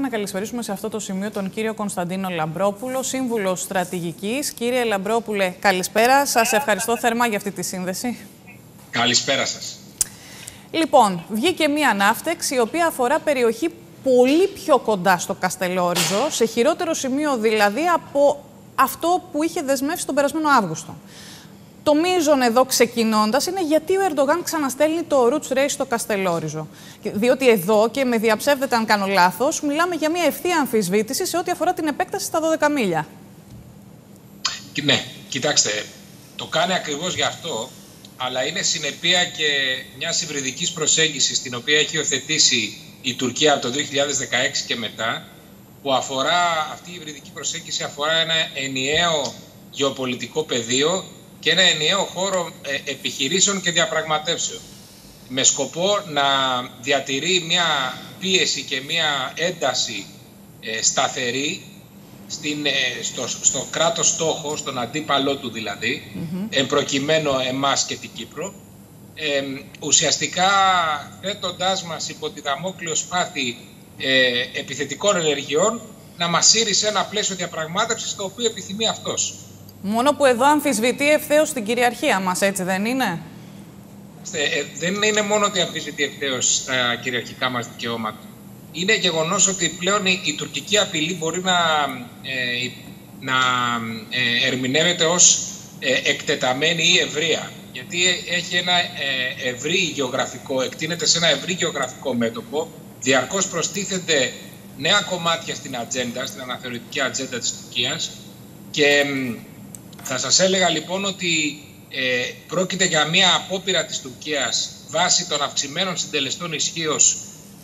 να καλησπερίσουμε σε αυτό το σημείο τον κύριο Κωνσταντίνο Λαμπρόπουλο, σύμβουλο στρατηγικής. Κύριε Λαμπρόπουλε, καλησπέρα. Σας ευχαριστώ θερμά για αυτή τη σύνδεση. Καλησπέρα σας. Λοιπόν, βγήκε μία ανάφτεξη η οποία αφορά περιοχή πολύ πιο κοντά στο Καστελόριζο, σε χειρότερο σημείο δηλαδή από αυτό που είχε δεσμεύσει τον περασμένο Αύγουστο. Το μείζον εδώ ξεκινώντας είναι γιατί ο Ερντογάν ξαναστέλνει το Roots Race στο Καστελόριζο. Διότι εδώ, και με διαψεύδετε αν κάνω λάθος, μιλάμε για μια ευθεία αμφισβήτηση σε ό,τι αφορά την επέκταση στα 12 μίλια. Ναι, κοιτάξτε, το κάνει ακριβώς γι' αυτό, αλλά είναι συνεπία και μιας υβριδικής προσέγγισης την οποία έχει υιοθετήσει η Τουρκία από το 2016 και μετά, που αυτή η υβριδική προσέγγιση αφορά ένα ενιαίο γεωπολιτικό πεδίο και ένα ενιαίο χώρο επιχειρήσεων και διαπραγματεύσεων, με σκοπό να διατηρεί μια πίεση και μια ένταση σταθερή στο κράτος στόχο, στον αντίπαλό του δηλαδή, εμπροκειμένου εμάς και την Κύπρο, ουσιαστικά θέτοντάς μας υπό τη δαμόκλειο σπάθη επιθετικών ενεργειών να μας σύρει σε ένα πλαίσιο διαπραγμάτευσης το οποίο επιθυμεί αυτός. Μόνο που εδώ αμφισβητεί ευθέως την κυριαρχία μας, έτσι δεν είναι? Δεν είναι μόνο ότι αμφισβητεί ευθέως τα κυριαρχικά μας δικαιώματα. Είναι γεγονός ότι πλέον η τουρκική απειλή μπορεί να ερμηνεύεται ως εκτεταμένη ή ευρεία. Γιατί έχει ένα ευρύ γεωγραφικό, εκτείνεται σε ένα ευρύ γεωγραφικό μέτωπο, διαρκώς προστίθενται νέα κομμάτια στην ατζέντα, στην αναθεωρητική ατζέντα της Τουρκίας, και θα σας έλεγα λοιπόν ότι πρόκειται για μια απόπειρα της Τουρκίας βάσει των αυξημένων συντελεστών ισχύως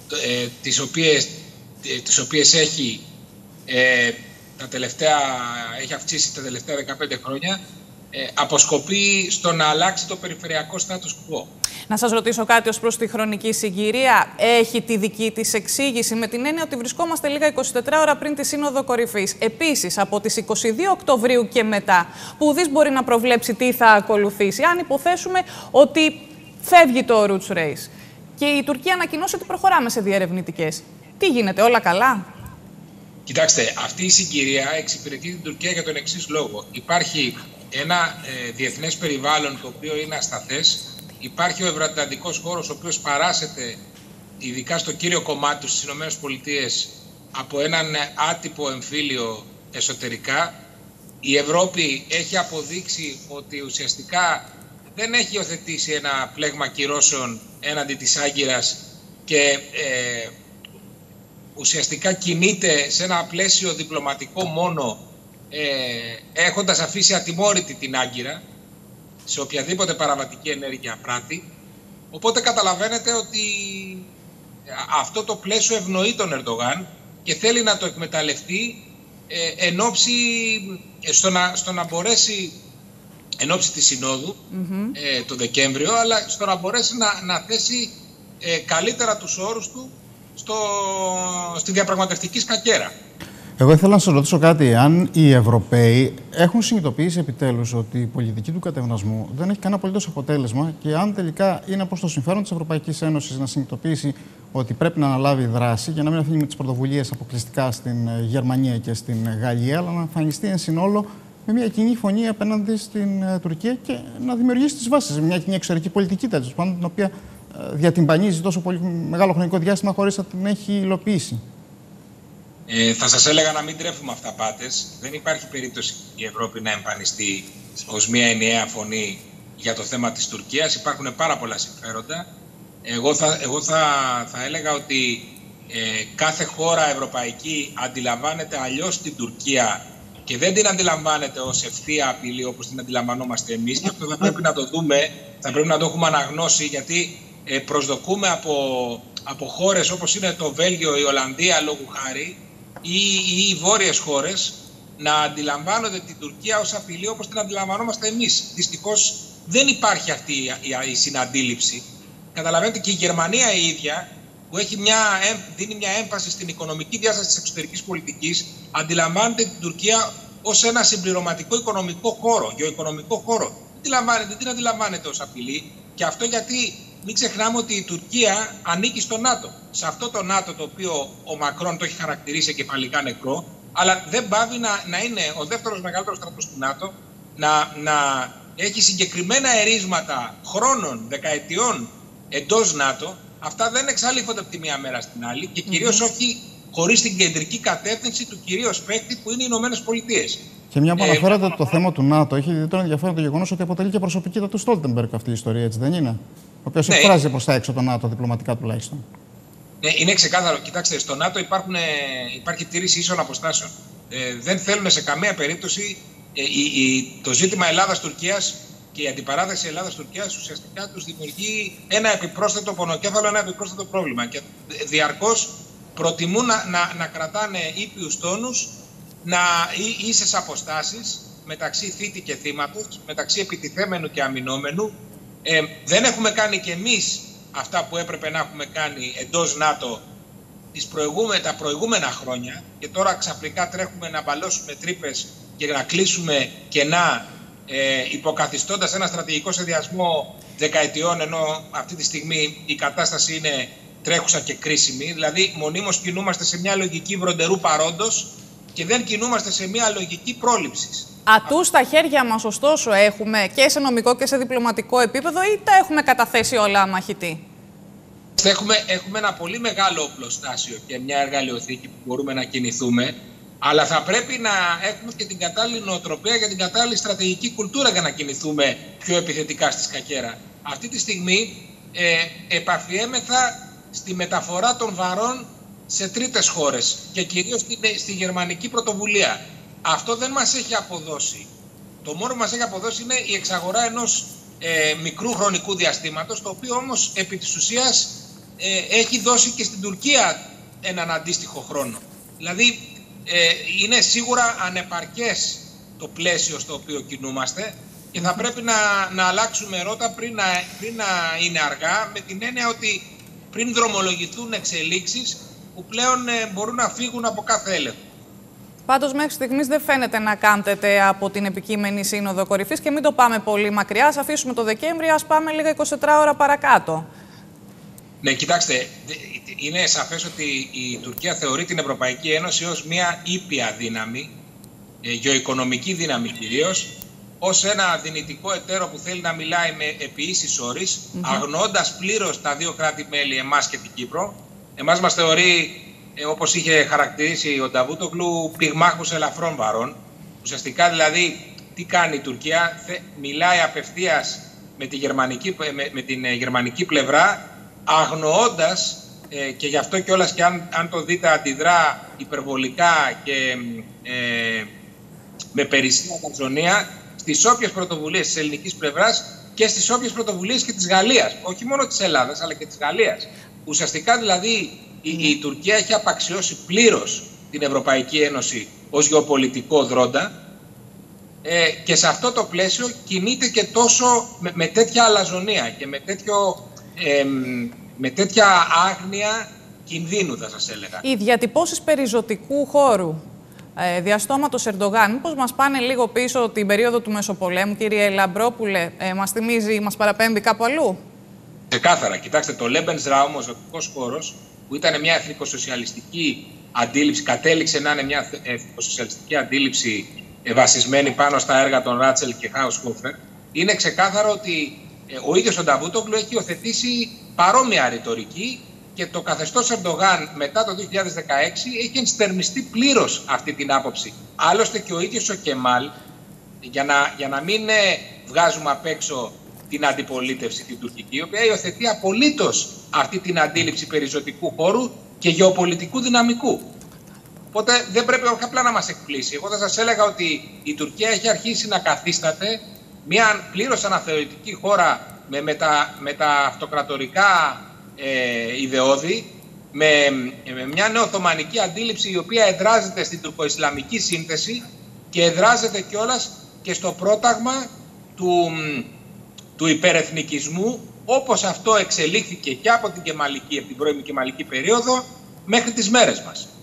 τις οποίες έχει αυξήσει τα τελευταία 15 χρόνια, αποσκοπεί στο να αλλάξει το περιφερειακό status quo. Να σας ρωτήσω κάτι ως προς τη χρονική συγκυρία. Έχει τη δική της εξήγηση, με την έννοια ότι βρισκόμαστε λίγα 24 ώρα πριν τη Σύνοδο Κορυφής. Επίσης, από τις 22 Οκτωβρίου και μετά, που ουδής μπορεί να προβλέψει τι θα ακολουθήσει, αν υποθέσουμε ότι φεύγει το Roots Race και η Τουρκία ανακοινώσει ότι προχωράμε σε διερευνητικές. Τι γίνεται, όλα καλά? Κοιτάξτε, αυτή η συγκυρία εξυπηρετεί την Τουρκία για τον εξής λόγο. Υπάρχει ένα διεθνές περιβάλλον το οποίο είναι ασταθές. Υπάρχει ο ευρωατλαντικός χώρος, ο οποίος παράσεται ειδικά στο κύριο κομμάτι του στις ΗΠΑ από έναν άτυπο εμφύλιο εσωτερικά. Η Ευρώπη έχει αποδείξει ότι ουσιαστικά δεν έχει υιοθετήσει ένα πλέγμα κυρώσεων έναντι της Άγκυρας και ουσιαστικά κινείται σε ένα πλαίσιο διπλωματικό μόνο, έχοντας αφήσει ατιμόρυτη την Άγκυρα σε οποιαδήποτε παραβατική ενέργεια πράττει. Οπότε καταλαβαίνετε ότι αυτό το πλαίσιο ευνοεί τον Ερντογάν και θέλει να το εκμεταλλευτεί στο να μπορέσει, εν ώψη της Συνόδου το Δεκέμβριο, αλλά στο να μπορέσει να θέσει καλύτερα τους όρους του στη διαπραγματευτική σκακέρα. Εγώ ήθελα να σας ρωτήσω κάτι. Αν οι Ευρωπαίοι έχουν συνειδητοποιήσει επιτέλους ότι η πολιτική του κατευνασμού δεν έχει κανένα απολύτως αποτέλεσμα, και αν τελικά είναι προς το συμφέρον της Ευρωπαϊκής Ένωσης να συνειδητοποιήσει ότι πρέπει να αναλάβει δράση για να μην αφήνει τις πρωτοβουλίες αποκλειστικά στην Γερμανία και στην Γαλλία, αλλά να εμφανιστεί εν συνόλο με μια κοινή φωνή απέναντι στην Τουρκία και να δημιουργήσει τις βάσεις, μια κοινή εξωτερική πολιτική, τέλος πάντων, την οποία διατυμπανίζει τόσο πολύ μεγάλο χρονικό διάστημα χωρίς να την έχει υλοποιήσει. Θα σας έλεγα να μην τρέφουμε αυταπάτες. Δεν υπάρχει περίπτωση η Ευρώπη να εμφανιστεί ως μια ενιαία φωνή για το θέμα της Τουρκίας. Υπάρχουν πάρα πολλά συμφέροντα. Εγώ θα έλεγα ότι κάθε χώρα ευρωπαϊκή αντιλαμβάνεται αλλιώς την Τουρκία και δεν την αντιλαμβάνεται ως ευθεία απειλή όπως την αντιλαμβανόμαστε εμείς, και αυτό θα πρέπει να το δούμε, θα πρέπει να το έχουμε αναγνώσει, γιατί προσδοκούμε από χώρες όπως είναι το Βέλγιο, η Ολλανδία λόγου χάρη, ή οι βόρειες χώρες να αντιλαμβάνονται την Τουρκία ως απειλή όπως την αντιλαμβανόμαστε εμείς. Δυστυχώς δεν υπάρχει αυτή η συναντήληψη. Καταλαβαίνετε, και η Γερμανία η ίδια, που δίνει μια έμφαση στην οικονομική διάσταση της εξωτερικής πολιτικής, αντιλαμβάνεται την Τουρκία ως ένα συμπληρωματικό οικονομικό χώρο, γεωοικονομικό χώρο. Δεν την αντιλαμβάνεται ως απειλή, και αυτό γιατί μην ξεχνάμε ότι η Τουρκία ανήκει στο ΝΑΤΟ. Σε αυτό το ΝΑΤΟ το οποίο ο Μακρόν το έχει χαρακτηρίσει εγκεφαλικά νεκρό, αλλά δεν πάβει να είναι ο δεύτερος μεγαλύτερος στρατός του ΝΑΤΟ, να έχει συγκεκριμένα ερίσματα χρόνων, δεκαετιών εντός ΝΑΤΟ. Αυτά δεν εξαλείφονται από τη μία μέρα στην άλλη και κυρίως όχι χωρίς την κεντρική κατεύθυνση του κυρίως παίκτη που είναι οι Ηνωμένες Πολιτείες. Και μια που αναφέρατε το θέμα του ΝΑΤΟ, έχει ιδιαίτερο ενδιαφέρον το γεγονός ότι αποτελεί και προσωπικότητα του Στόλτεμπεργκ αυτή η ιστορία, έτσι δεν είναι? Ο οποίος εκφράζει προς τα έξω το ΝΑΤΟ, διπλωματικά τουλάχιστον. Ναι, είναι ξεκάθαρο. Κοιτάξτε, στο ΝΑΤΟ υπάρχει τήρηση ίσων αποστάσεων. Δεν θέλουν σε καμία περίπτωση το ζήτημα Ελλάδας-Τουρκίας και η αντιπαράθεση Ελλάδας-Τουρκίας ουσιαστικά τους δημιουργεί ένα επιπρόσθετο πονοκέφαλο, ένα επιπρόσθετο πρόβλημα. Και διαρκώς προτιμούν να κρατάνε ήπιους τόνους, ίσες αποστάσεις μεταξύ θήτη και θύματος, μεταξύ επιτιθέμενου και αμυνόμενου. Δεν έχουμε κάνει κι εμείς αυτά που έπρεπε να έχουμε κάνει εντός ΝΑΤΟ τα προηγούμενα χρόνια και τώρα ξαφνικά τρέχουμε να μπαλώσουμε τρύπες και να κλείσουμε κενά υποκαθιστώντας ένα στρατηγικό σχεδιασμό δεκαετιών, ενώ αυτή τη στιγμή η κατάσταση είναι τρέχουσα και κρίσιμη. Δηλαδή μονίμως κινούμαστε σε μια λογική βροντερού παρόντος και δεν κινούμαστε σε μια λογική πρόληψης. Ατού στα χέρια μας, ωστόσο, έχουμε και σε νομικό και σε διπλωματικό επίπεδο ή τα έχουμε καταθέσει όλα μαχητή? Έχουμε ένα πολύ μεγάλο οπλοστάσιο και μια εργαλειοθήκη που μπορούμε να κινηθούμε, αλλά θα πρέπει να έχουμε και την κατάλληλη νοοτροπία και την κατάλληλη στρατηγική κουλτούρα για να κινηθούμε πιο επιθετικά στη σκακέρα. Αυτή τη στιγμή επαφιέμεθα στη μεταφορά των βαρών σε τρίτες χώρες και κυρίως στη γερμανική πρωτοβουλία. Αυτό δεν μας έχει αποδώσει. Το μόνο που μας έχει αποδώσει είναι η εξαγορά ενός μικρού χρονικού διαστήματος, το οποίο όμως επί της ουσίας έχει δώσει και στην Τουρκία έναν αντίστοιχο χρόνο. Δηλαδή είναι σίγουρα ανεπαρκές το πλαίσιο στο οποίο κινούμαστε και θα πρέπει να αλλάξουμε ρότα πριν να είναι αργά, με την έννοια ότι πριν δρομολογηθούν εξελίξεις που πλέον μπορούν να φύγουν από κάθε έλεγχο. Πάντως μέχρι στιγμής δεν φαίνεται να κάμπτεται από την επικείμενη Σύνοδο Κορυφής και μην το πάμε πολύ μακριά. Ας αφήσουμε το Δεκέμβρη, ας πάμε λίγα 24 ώρα παρακάτω. Ναι, κοιτάξτε, είναι σαφές ότι η Τουρκία θεωρεί την Ευρωπαϊκή Ένωση ως μια ήπια δύναμη, γεωοικονομική δύναμη κυρίως, ως ένα δυνητικό εταίρο που θέλει να μιλάει επί ίσης όρης, αγνοώντας πλήρως τα δύο κράτη-μέλη, εμάς και την Κύπρο. Εμάς μας θεωρεί, όπως είχε χαρακτηρίσει ο Νταβούτογλου, πυγμάχους ελαφρών βαρών. Ουσιαστικά δηλαδή τι κάνει η Τουρκία? Μιλάει απευθείας με την γερμανική πλευρά, αγνοώντας και γι' αυτό κιόλας και αν το δείτε αντιδρά υπερβολικά και με περισσία καψονία στις όποιες πρωτοβουλίες της ελληνικής πλευράς και στις όποιες πρωτοβουλίες και της Γαλλίας, όχι μόνο της Ελλάδας αλλά και της Γαλλίας. Ουσιαστικά δηλαδή η Τουρκία έχει απαξιώσει πλήρως την Ευρωπαϊκή Ένωση ως γεωπολιτικό δρόντα και σε αυτό το πλαίσιο κινείται και τόσο με τέτοια αλαζονία και με τέτοια άγνοια κινδύνου, θα σας έλεγα. Οι διατυπώσεις περί ζωτικού χώρου διαστόματος Ερντογάν, μήπως μας πάνε λίγο πίσω την περίοδο του Μεσοπολέμου, κύριε Λαμπρόπουλε, μας θυμίζει, μας παραπέμπει κάπου αλλού? Ξεκάθαρα. Κοιτάξτε, το Lebensraum, ο ζωτικός χώρος, που ήταν μια εθνικοσοσιαλιστική αντίληψη, κατέληξε να είναι μια εθνικοσοσιαλιστική αντίληψη βασισμένη πάνω στα έργα των Ράτσελ και Χάουσχόφερ, είναι ξεκάθαρο ότι ο ίδιος ο Νταβούτογλου έχει υιοθετήσει παρόμοια ρητορική και το καθεστώς Ερντογάν μετά το 2016 έχει ενστερνιστεί πλήρως αυτή την άποψη. Άλλωστε και ο ίδιος ο Κεμάλ, για να μην βγάζουμε απ' έξω την αντιπολίτευση την τουρκική, η οποία υιοθετεί απολύτως αυτή την αντίληψη περί ζωτικού χώρου και γεωπολιτικού δυναμικού. Οπότε δεν πρέπει απλά να μας εκπλήσει. Εγώ θα σας έλεγα ότι η Τουρκία έχει αρχίσει να καθίσταται μια πλήρως αναθεωρητική χώρα με τα αυτοκρατορικά ιδεώδη, με μια νεοοθωμανική αντίληψη η οποία εδράζεται στην τουρκοϊσλαμική σύνθεση και εδράζεται κιόλας και στο πρόταγμα του υπερεθνικισμού, όπως αυτό εξελίχθηκε και από την πρώιμη κεμαλική περίοδο μέχρι τις μέρες μας.